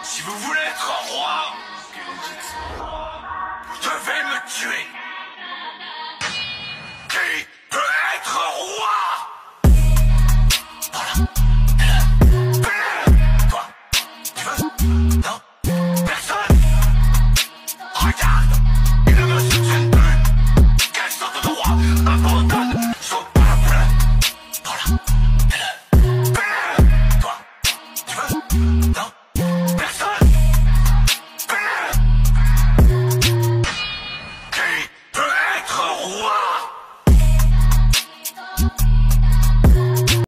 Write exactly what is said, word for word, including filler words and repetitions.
Si vous voulez être roi, vous devez me tuer.